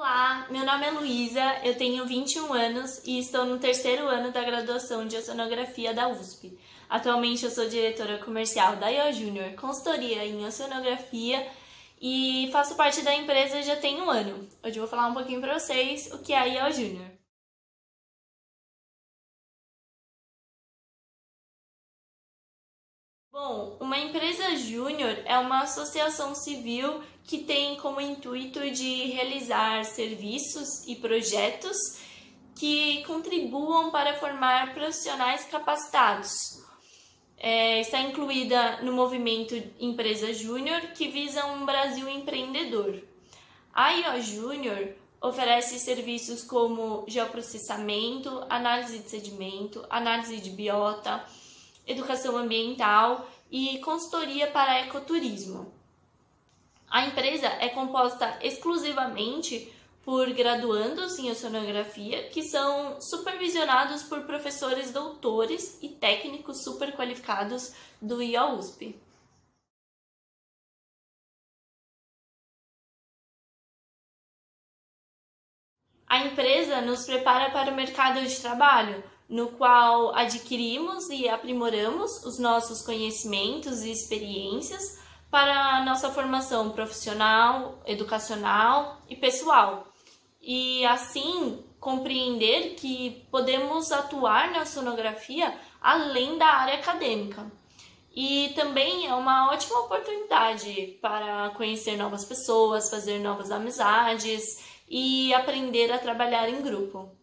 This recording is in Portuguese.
Olá, meu nome é Luísa, eu tenho 21 anos e estou no terceiro ano da graduação de Oceanografia da USP. Atualmente eu sou diretora comercial da IO Júnior, consultoria em Oceanografia e faço parte da empresa já tem um ano. Hoje eu vou falar um pouquinho para vocês o que é a IO Júnior. Bom, uma empresa júnior é uma associação civil que tem como intuito de realizar serviços e projetos que contribuam para formar profissionais capacitados. Está incluída no movimento Empresa Júnior, que visa um Brasil empreendedor. A IO Júnior oferece serviços como geoprocessamento, análise de sedimento, análise de biota, educação ambiental e consultoria para ecoturismo. A empresa é composta exclusivamente por graduandos em oceanografia que são supervisionados por professores doutores e técnicos super qualificados do IO-USP. A empresa nos prepara para o mercado de trabalho, no qual adquirimos e aprimoramos os nossos conhecimentos e experiências para a nossa formação profissional, educacional e pessoal. E assim compreender que podemos atuar na oceanografia além da área acadêmica. E também é uma ótima oportunidade para conhecer novas pessoas, fazer novas amizades e aprender a trabalhar em grupo.